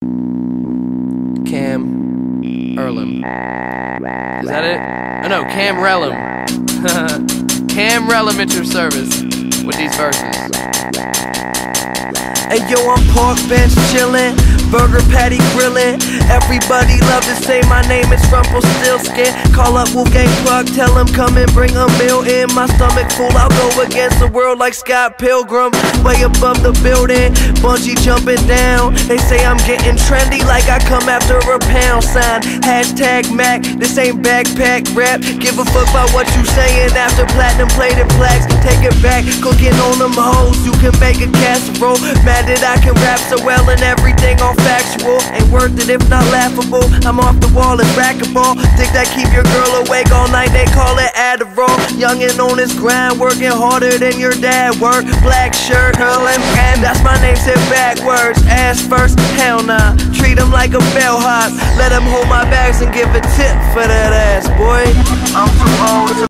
Cam Earlham. Is that it? Oh no, Cam Relham. Cam Relham at your service with these verses. Hey yo, I'm park bench chillin', burger patty grillin'. Everybody love to say my name is Rumpelstiltskin. Call up Wolfgang Puck, tell him come and bring a meal in. My stomach full, I'll go against the world like Scott Pilgrim. Way above the building, bungee jumping down. They say I'm getting trendy like I come after a pound sign. Hashtag Mac, this ain't backpack rap. Give a fuck about what you sayin' after platinum plated plaques. Take it back, cooking on them hoes. You can make a casserole. Mad that I can rap so well and everything all factual. Ain't worth it if not laughable. I'm off the wall, it's racquetball. Think that keep your girl awake all night, they call it Adderall. Youngin' on his grind, working harder than your dad work. Black shirt, hurling, and that's my name said backwards. Ass first, hell nah. Treat him like a bellhop. Let him hold my bags and give a tip for that ass.